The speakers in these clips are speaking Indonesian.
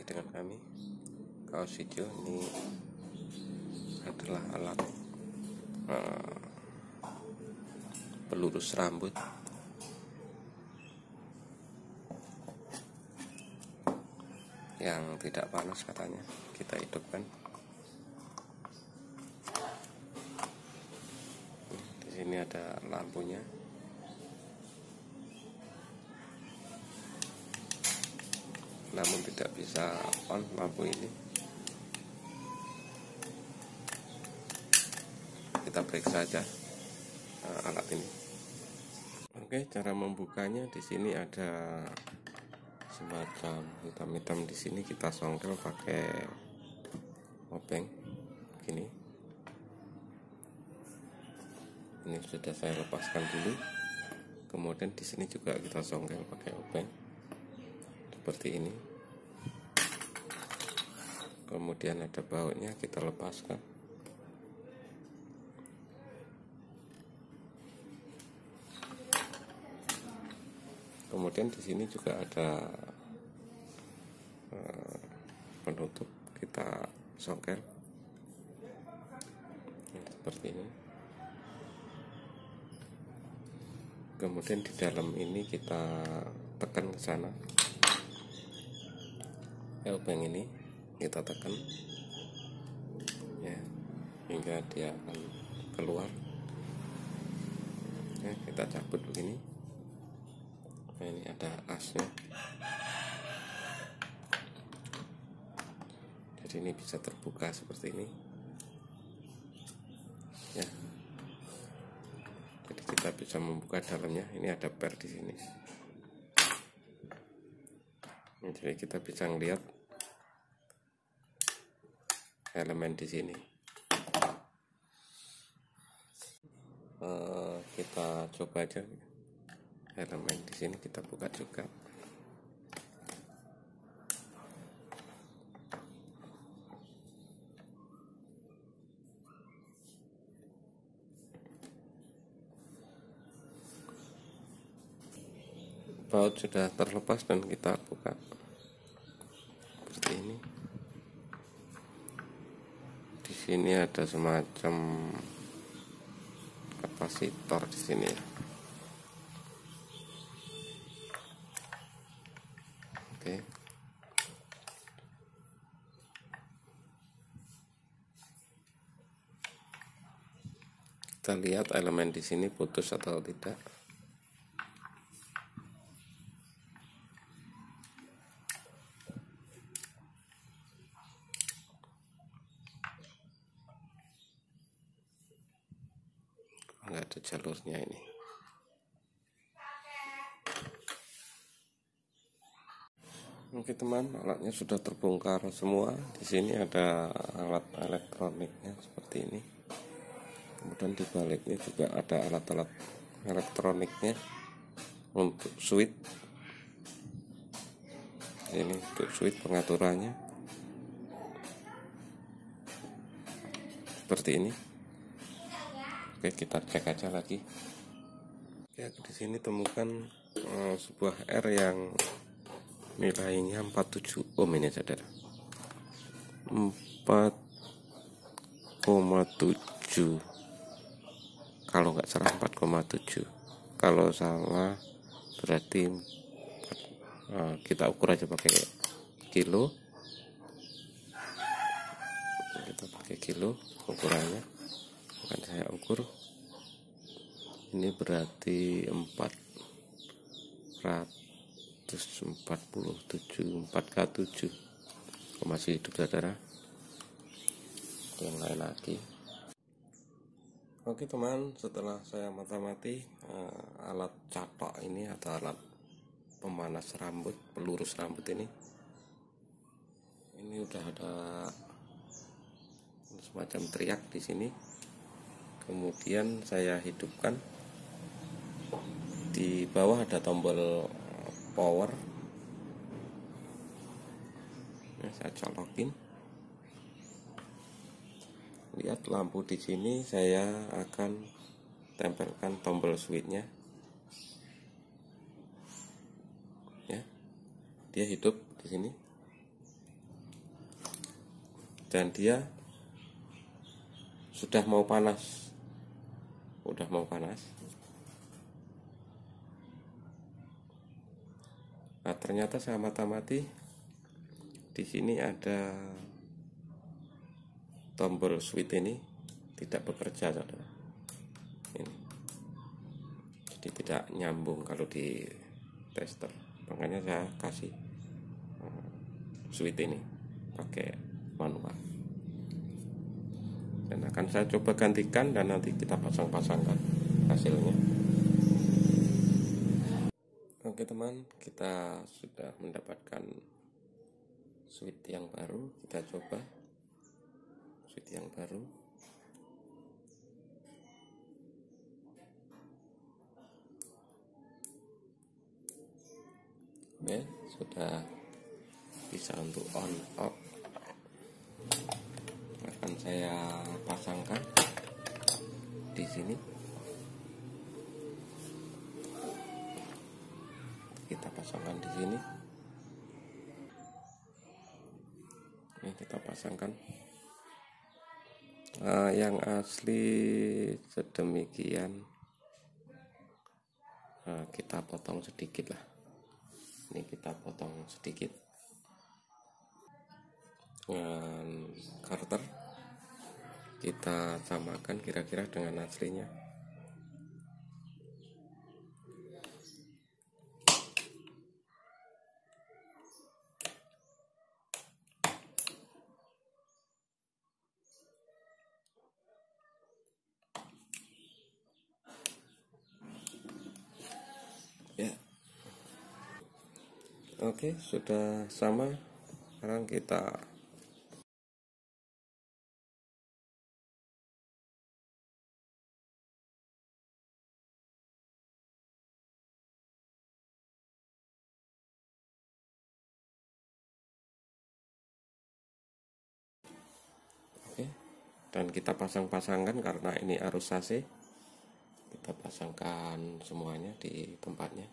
lagi dengan kami. Kaos hijau ini adalah alat pelurus rambut yang tidak panas, katanya kita hidupkan. Di sini ada lampunya. Namun tidak bisa on lampu ini. Kita periksa saja alat ini. Oke, cara membukanya di sini ada semacam hitam-hitam di sini. Kita songkel pakai obeng gini. Ini sudah saya lepaskan dulu. Kemudian di sini juga kita songkel pakai obeng seperti ini. Kemudian ada bautnya, kita lepaskan. Kemudian di sini juga ada penutup, kita songkel seperti ini. Kemudian di dalam ini kita tekan ke sana. Obeng ini kita tekan ya, hingga dia akan keluar ya. Kita cabut begini. Nah, ini ada asnya, jadi ini bisa terbuka seperti ini ya. Jadi kita bisa membuka dalamnya. Ini ada per di sini. Jadi kita bisa melihat elemen di sini. Kita coba aja elemen di sini, kita buka juga. Baut sudah terlepas dan kita buka seperti ini. Di sini ada semacam kapasitor di sini. Oke. Kita lihat elemen di sini putus atau tidak. Nggak ada jalurnya ini. Oke teman, alatnya sudah terbongkar semua. Di sini ada alat elektroniknya seperti ini. Kemudian di baliknya juga ada alat-alat elektroniknya untuk switch. Ini untuk switch pengaturannya seperti ini. Oke, kita cek aja lagi. Ya, di sini temukan sebuah R yang nilainya 47 ohm ini saudara. 4,7. Kalau nggak salah 4,7. Kalau salah berarti kita ukur aja pakai kilo. Kita pakai kilo ukurannya. Akan saya ukur. Ini berarti 4K7 masih hidup saudara. Yang lain lagi. Oke teman, setelah saya mata-mati alat catok ini atau alat pemanas rambut, pelurus rambut ini udah ada semacam teriak di sini. Kemudian saya hidupkan. Di bawah ada tombol power. Nah, saya colokin. Lihat lampu di sini, saya akan tempelkan tombol switchnya. Ya, dia hidup di sini. dan dia sudah mau panas. Nah, ternyata saya mati di sini ada tombol switch ini tidak bekerja, saudara. Ini. Jadi tidak nyambung kalau di tester. Makanya saya kasih switch ini pakai manual. Dan akan saya coba gantikan dan nanti kita pasang-pasangkan hasilnya. Oke teman, kita sudah mendapatkan switch yang baru. Kita coba switch yang baru. Oke, sudah bisa untuk on off. Akan saya pasangkan di sini. Kita pasangkan di sini. Ini kita pasangkan. Yang asli sedemikian. Kita potong sedikit lah. Ini kita potong sedikit dengan karter. Kita samakan kira-kira dengan aslinya. Ya. Oke, sudah sama. Sekarang kita dan kita pasang-pasangkan karena ini arus AC. Kita pasangkan semuanya di tempatnya.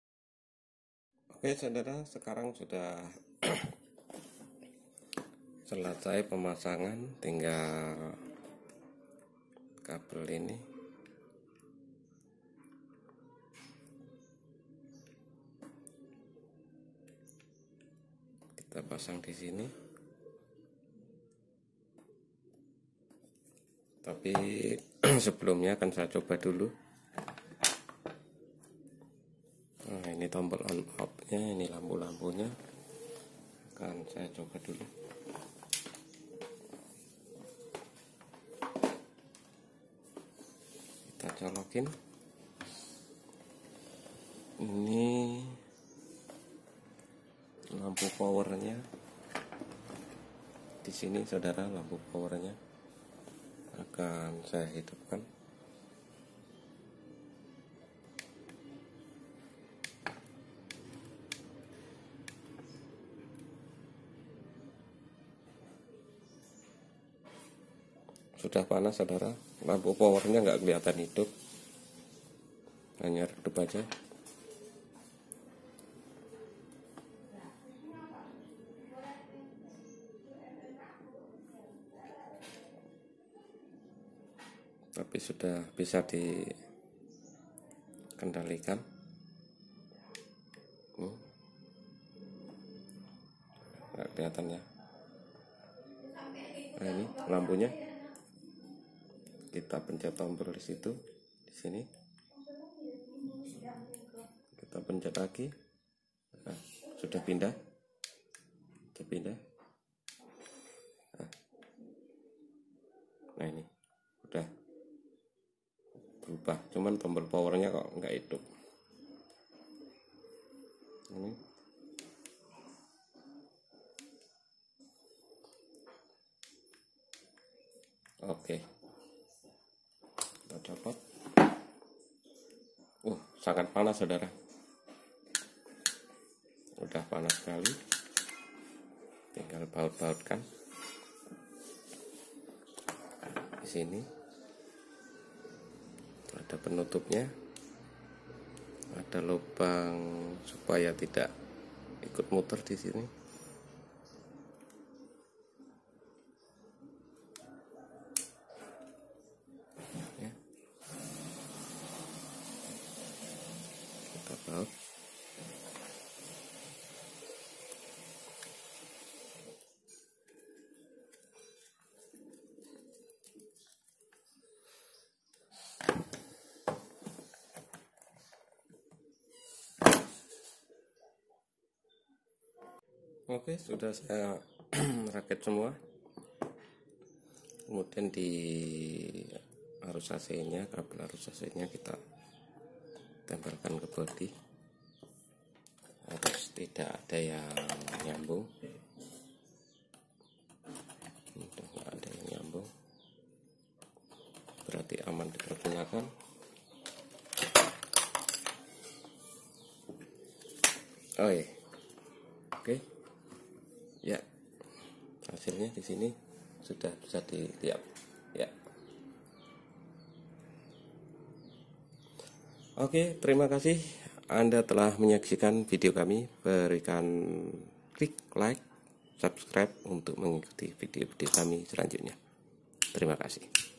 Oke saudara, sekarang sudah selesai pemasangan, tinggal kabel ini kita pasang di sini. Tapi sebelumnya akan saya coba dulu. Nah, ini tombol on off-nya, ini lampu-lampunya akan saya coba dulu. Kita colokin. Ini lampu powernya di sini, saudara. Lampu powernya akan saya hidupkan. Sudah panas, saudara. Lampu powernya nggak kelihatan hidup, hanya redup aja. Tapi sudah bisa dikendalikan. Nggak kelihatan ya. Nah, ini lampunya. Kita pencet tombol di situ, di sini. Kita pencet lagi. Nah, sudah pindah. Sudah pindah. Nah, ini udah berubah, cuman tombol powernya kok nggak hidup. Ini oke, kita copot. Sangat panas, saudara. Udah panas sekali. Tinggal baut-bautkan di sini. Ada penutupnya, ada lubang supaya tidak ikut muter di sini. Ya. Kita baut. Oke, sudah saya rakit semua. Kemudian di arus AC-nya, kabel arus AC-nya kita tempelkan ke bodi. Harus tidak ada yang nyambung. Udah nggak ada yang nyambung, berarti aman dipergunakan. Oke. Ya, hasilnya di sini sudah bisa dilihat ya. Oke, terima kasih Anda telah menyaksikan video kami. Berikan klik like, subscribe untuk mengikuti video-video kami selanjutnya. Terima kasih.